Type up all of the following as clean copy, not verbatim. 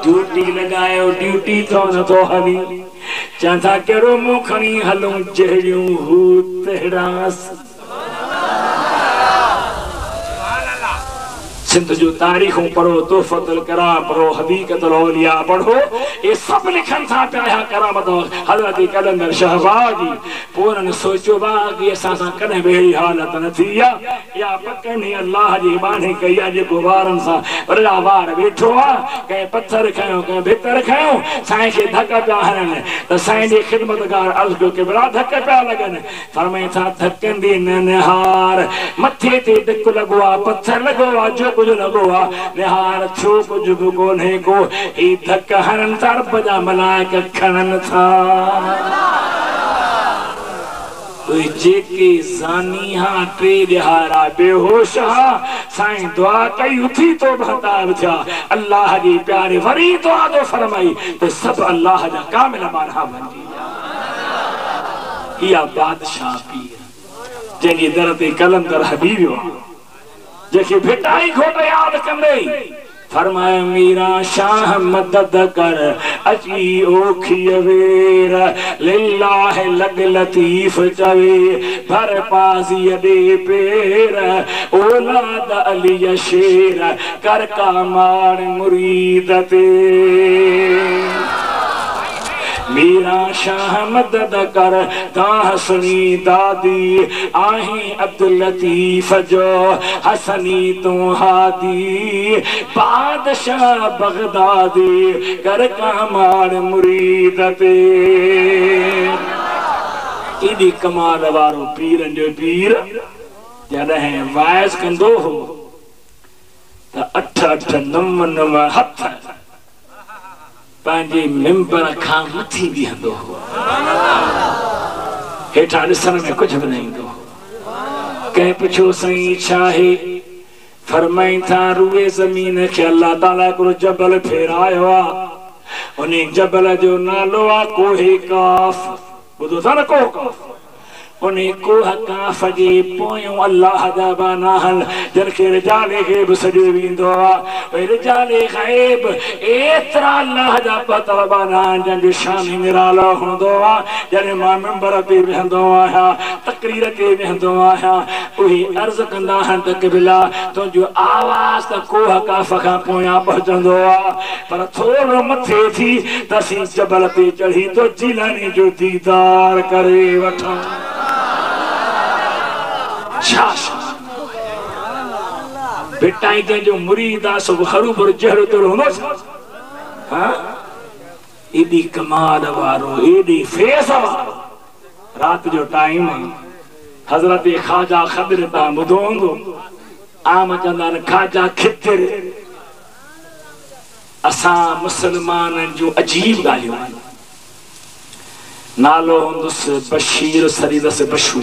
duty लगायो duty तो न तो हली चंदा केरो मुखणी हलूं जहरियूं हू तेरास सिंध जो तारीखों पढ़ो तोहफतुल कलाम पढ़ो हकीकतुल औलिया पढ़ो ये सब लिखन था प्याया करामत हजरत कलंदर शहबाजी पूरन सोचो बागी असा सा कने बेड़ी हालत न थिया या पकनी अल्लाह जी बाने कया जे गुबारन सा वरला वार बैठो आ के पत्थर खायो के भीतर खायो साईं के धक्का पिया हन त साईं जी खिदमतगार अर्ज को के बड़ा धक्का पिया लगन फरमाए था धक्कन दी नहार मथे ते धक लगवा पत्थर लगवा जो कुछ लगवा निहार छो कुछ कोने को ही धक्का हरन तरफ जा मलाइक खनन था कोई जेके जानी हां पे दिहारा बेहोश हा साईं दुआ कई उठी तो बहताब था अल्लाह जी प्यारे वरी दुआ दो फरमाई तो सब अल्लाह जा कामिल माना बन जी या बादशाह पीर जेकी दर ते कलंदर हबीब जेकी भिटाई घोट याद कंदे फरमाए मीरा शाह मदद कर अची ओखी वेर लिल्लाह लग लतीफ चवे भर पासी दे पेर औलाद अली शेर कर का मार मुरीद ते मीरा शाह मदद कर हसनी दादी आही अब्दुल लतीफ जो हसनी तो हादी बादशाह बगदादी कर कमाल मुरीद ते इदी कमाल वारो पीरन जो पीर जॾहिं वाइस कंदो हो त अठ अठ नव नव हथ पांजे मेंबर खां मथी बीहंदो हो हेठा ॾिसण में कुछ भी नहीं दो कंहिं पुछो सही छा है फरमाई था रूए ज़मीन के अल्लाह ताला को जबल फेरायो आ उन जबल जो नालो आ कोहे काफ बुधो था न कोह काफ उन कोह काफ जे पोयों अल्लाह दा बानाहल जरके रिजाले गैब सजो विंदो आ रिजाले गैब एतरा अल्लाह दा पता बानाहल जन शान निराला हुंदो आ जने मां मेंबर पे वेंदो आ तकरीर के वेंदो आ ओही अर्ज कंदा हन त कबिला तो जो आवाज त कोह काफ का पोया पहुंचंदो आ पर थोड़ो मथे थी तसी जबल पे चढ़ी तो जिलानी जो दीदार करे वठा बेटाई जो मुरीद आ सो हरू भर जहरो तो होनो हां एडी कमाल वारो एडी फेस वारो रात जो टाइम हजरत ख्वाजा खदर ता बुधोंदो आम चंदन ख्वाजा खितर असा मुसलमान जो अजीब गालियो नालो हुंदुस बशीर सरीदस बशू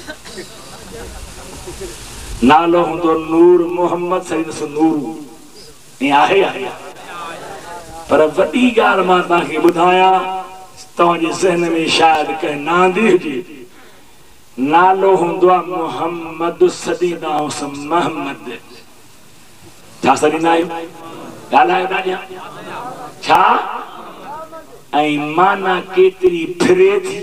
नालो हुंदो नूर मोहम्मद सईद नूर आहे पर वडी गाल मां ताके बुधाया तोजे ज़हन में शायद कह नांदी हुजे नालो हुंदो मोहम्मद सदीदा हुसम मोहम्मद छा सदीदा आयो गालायो दादिया छा आई माना केतरी फिरे थी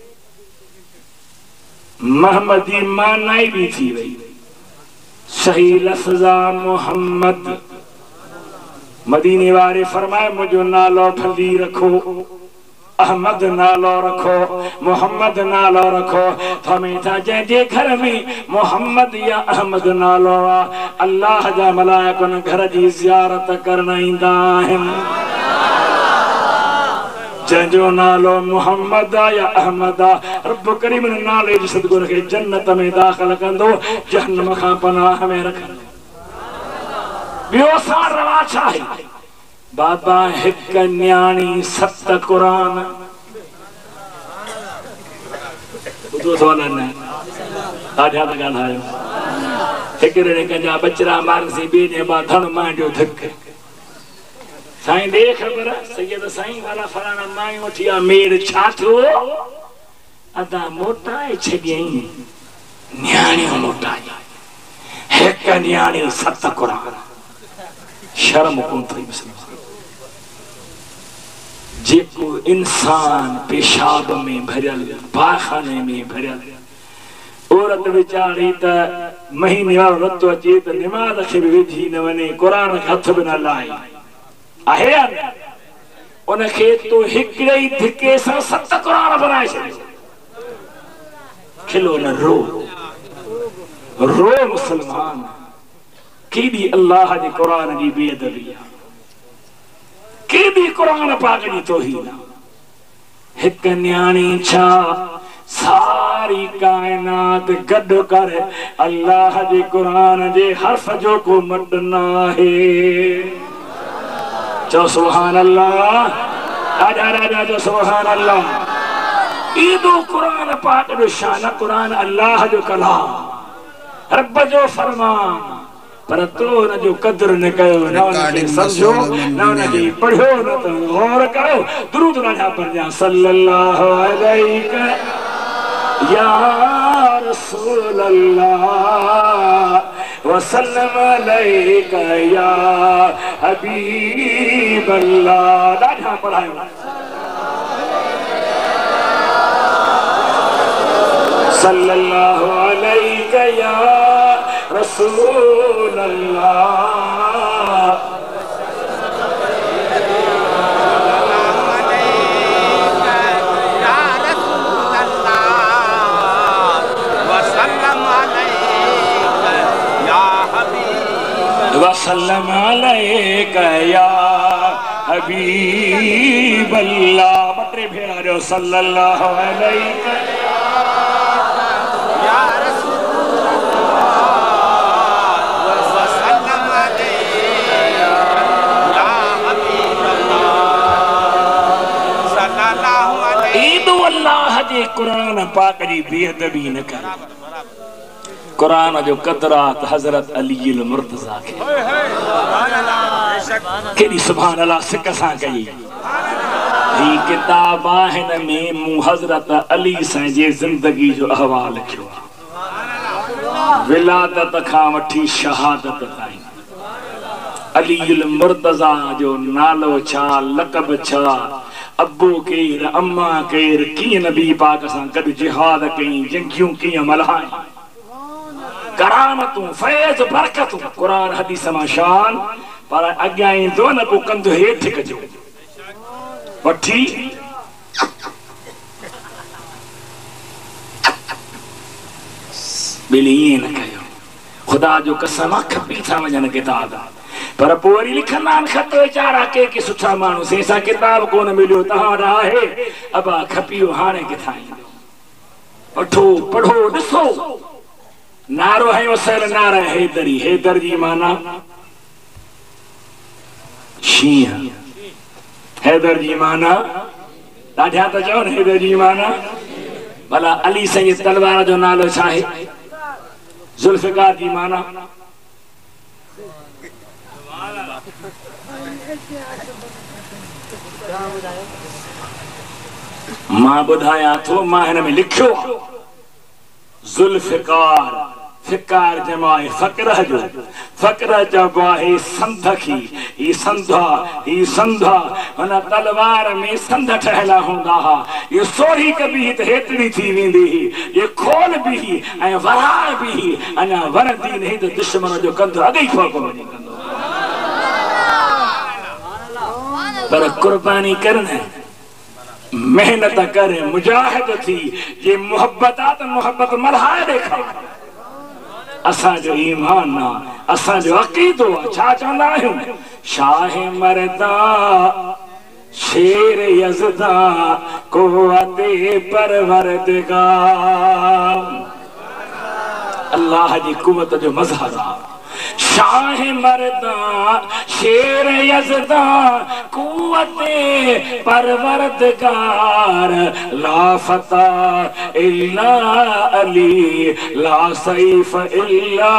मोहम्मदी माना ही भी थी वही सही लफ्जा मोहम्मद मदीने वाले फरमाए मुझो नालो फली रखो अहमद नालो रखो मोहम्मद नालो रखो हमेशा जे घर में मोहम्मद या अहमद नालो अल्लाह जा मलाइकन घर की ज़ियारत करना इंदा जो नालो मोहम्मद या अहमद रब करीम नाले जी सदगुर के जन्नत में दाखिल कंदो जहन्नम का पनाह में रखंदो बियो सार रवा छाहे बाबा हिक न्याणी सत कुरान बुधो तो न आजा त गालायो हिकड़े कंजा बचरा मार से बे ने बा धन मांडो धक साईं दे खबर सैयद साईं वाला फलाना माई उठिया मेर छाथो अदा मोटाए छडियई न्याणी मोटाई एक न्याणी सत कुरान शर्म कोन थई मुसलमान जेको इंसान पेशाब में भरियल पाखाने में भरियल औरत वीचारी त महीने वारो रतो अचे त निमाज़ खे बि विझी न वञे क़ुरान खे हथ बि न लाए आहे या न उनखे तो हिकिड़े ई धिके सां 7 क़ुरान बनाए छॾियो खिलो न रो मुसलमान केॾी अल्लाह जे क़ुरान जी बेअदबी आहे केॾी क़ुरान पाक जी तौहीन आहे हिक न्याणी छा सारी कायनात गॾु कर अल्लाह जे क़ुरान जे हर्फ जो को मट न आहे चओ सुभान अल्लाह राजा जो सुभान अल्लाह ईदो क़ुरान पाक जो शान क़ुरान अल्लाह जो कलाम रब जो फरमान पर तो न जो कदर न कयो न उनखे समझो न उनखे पढ़ो न तो गौर करो दुरूद राजा पर जा सल्लल्लाहु अलैहि या रसूल अल्लाह वसल्लम अलैका या हबीब अल्लाह राजा पढ़ायो सल्लल्लाहु अलैका या रसूल अल्लाह वसल्लम अलैका या हबीब अल्लाह बटे भेड़ा जो सल्लल्लाहु अलैका या रसूल अल्लाह वसल्लम अलैका या हबीब अल्लाह सल्लल्लाहु अलैहि ईदो अल्लाह जे क़ुरान पाक जी बेअदबी न कर कुरान जो कदरात हजरत अली मुर्तजा के केडी सुभान अल्लाह सिक सां कई ही किताब हिन में मु हजरत अली सां जे जिंदगी जो अहवाल लिखियो विलादत खां वठी शहादत ताईं अली मुर्तजा जो नालो छा लक़ब छा अब्बू केर अम्मा केर कीअं नबी पाक सां गॾु जिहाद कई जंगियूं कीअं मल्हाई करामतूं फैज़ बरकतूं कुरान हदीस मां शान पर अॻियां ईंदो न पोइ कंधु हेठि कजो वठी ॿिली ईअं न कयो ख़ुदा जो कसम आहे खपी था वञनि किताब पर पोइ वरी लिखंदा आहिनि ख़त वीचारा के सुठा माण्हू से सां किताब कोन मिलियो तव्हां वटि आहे अबा खपियो हाणे किथां ईंदो वठो पढ़ो ॾिसो नारो है वसल नारा हैदरी हैदर जी माना शीया हैदर जी माना ॾाढा त चवनि हैदर जी माना भला अली साईं जी तलवार जो नालो छा आहे जुल्फिकार जी माना मां ॿुधायां थो मां हिन में लिखियो जुल्फिकार फिकार जमाए फकरह जो फकर जब आहे संध की ही संधा हुन तलवार में संध ठहला होंदा हा ये सोरी कभी त हेतड़ी थी वेंदी ये खोल भी ऐं वरा भी अना वरदी नहीं तो दुश्मन जो कंध अगई फोको वञी कंदो पर कुर्बानी करना मेहनत करे मुजाहिद थी ये मोहब्बत आ तो मोहब्बत मल्हाए देखा असा जो ईमान ना असा जो अकीदो छा चवंदा आहियूं शाह मर्दा शेर यज़दा कुव्वते परवरदिगार अल्लाह जी कुव्वत जो मज़हर शाह मर्दा शेर यज़दा कुव्वते परवरदिगार ला फता इल्ला अली ला सैफ इल्ला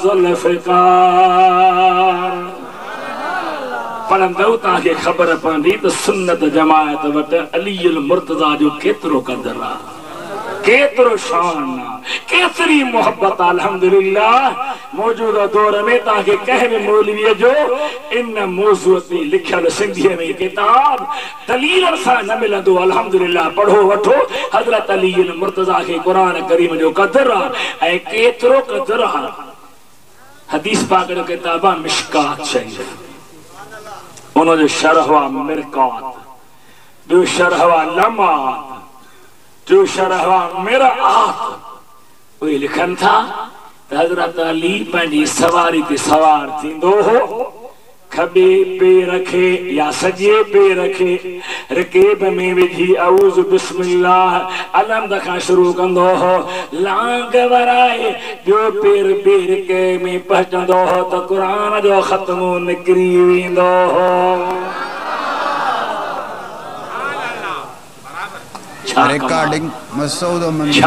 जुल्फिकार पढ़ंदो ताके खबर पवंदी त सुन्नत जमायत वटि अली मुर्तजा जो केतिरो क़दर आहे केतरो शान केतरी मोहब्बत अल्हम्दुलिल्लाह मौजूदा दौर में ताकि कह में मौलवी जो इन मौजू ते लिखल सिंधी में किताब दलील सा न मिलंदो अल्हम्दुलिल्लाह पढ़ो वठो हजरत अली मुर्तजा के कुरान करीम जो कदर है केतरो कदर है हदीस पाक जो किताब मिशकात शरीफ उन जो शरह मिरकात जो शरह लमात जो शरह मेरा आप वे लिखन था हजरत अली पंहिंजी सवारी ते सवार थींदो हो खबे पे रखे या सजे पे रखे रकेब में विझी औज बिस्मिल्लाह अलहमद खां शुरू कंदो हो लांग वराए जो पेर पेर के में पहुंचंदो हो तो कुरान जो खत्मो निकरी वेंदो हो रिकॉर्डिंग मसूद मंजूर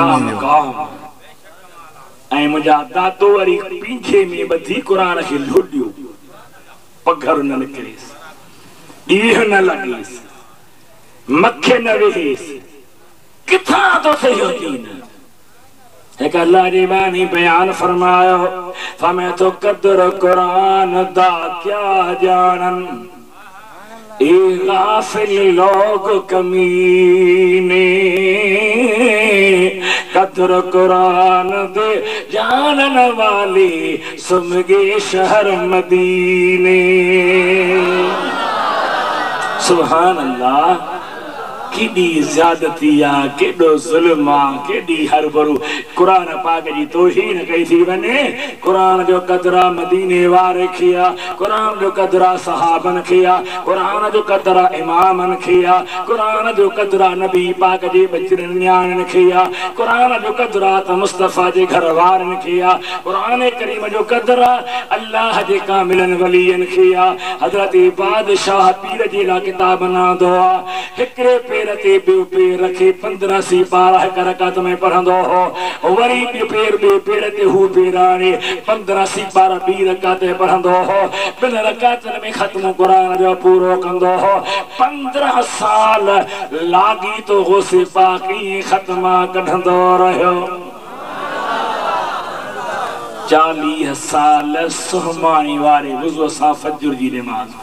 ऐं मुंहिंजा दादो वरी पीछे में बधी कुरान खे लुॾियो पघर न निकिरेसि ॾींहुं न लॻेसि मथे न वेहेसि किथां थो थिए इहो दीन एक अल्लाह जी बानी बयान फरमायो फमे तो कदर कुरान दा क्या जानन ए गाफिल लोग कमीने कदर कुरान दे जानन वाले सुमगे शहर मदीने सुभान अल्लाह केडी ज्यादती आ केडो जुल्म आ केडी हरबरू कुरान पाक जी तौहीन कई थी वने कुरान जो कदरा मदीने वारे किया कुरान जो कदरा सहाबन किया कुरान जो कदरा इमामन किया कुरान जो कदरा नबी पाक जी बचरन न्याणन किया कुरान जो कदरा त मुस्तफा जे घर वारन किया कुरान करीम जो कदरा अल्लाह जे कामिलन वलियन किया हजरत बादशाह पीर जी ला किताब बना दो हिकरे पेर ते बियो पेर रखे 15 सी 12 करकत में पढ़ंदो हो वरी बियो पेर ते हु पेराने 15 सी 12 बी रकात पढ़ंदो हो बिन रकातन में खत्म कुरान जो पूरो कंदो हो 15 साल लागी तो गौसे पाकी खत्मा कढंदो रहो 40 साल सुहमानी वारे वुज़ू सा फजर जी नमाज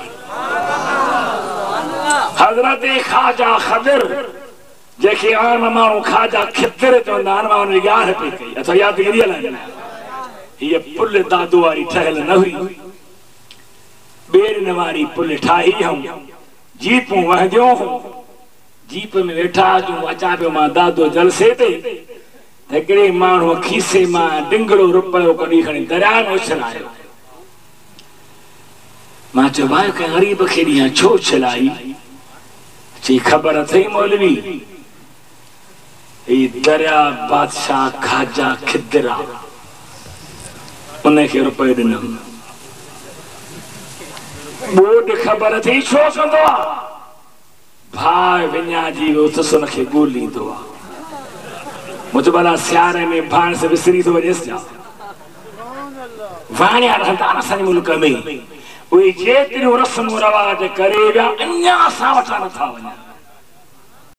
हजरत ख्वाजा खदर जेके आम मानू ख्वाजा खिदर चवंदा आहिनि मां उनजी ॻाल्हि पई कई अथवा यादगिरीअ लाइ हीअ पुल दादो वारी ठहियल न हुई ॿेड़िन वारी पुल ठाही हूं जीपूं वहंदियूं हूं जीप में वेठा अचूं अचां पियो मां दादो जलसे ते हिकिड़े माण्हू खीसे मां डिंगड़ो रुपयो कढी खणी दरिया में उछलायो मां चयो भाई कंहिं ग़रीब खे ॾींहुं छो उछलाई जी खबर थई मौलवी ये दरिया बादशाह ख्वाजा खिदरा उनखे रुपयो ॾिनमि ॿोॾ खबर थी छो कंदो आहे भाउ विञाइजी वियो अथसि उनखे ॻोल्हींदो आहे मुंहिंजो भला सियारे में भाण से विसरी थो वञेसि छा वाणिया रहंदा आहिनि असांजे मुल्क में उहे जेतिरियूं रस्मूं रवाज करे विया अञा असां वटां नथा वञनि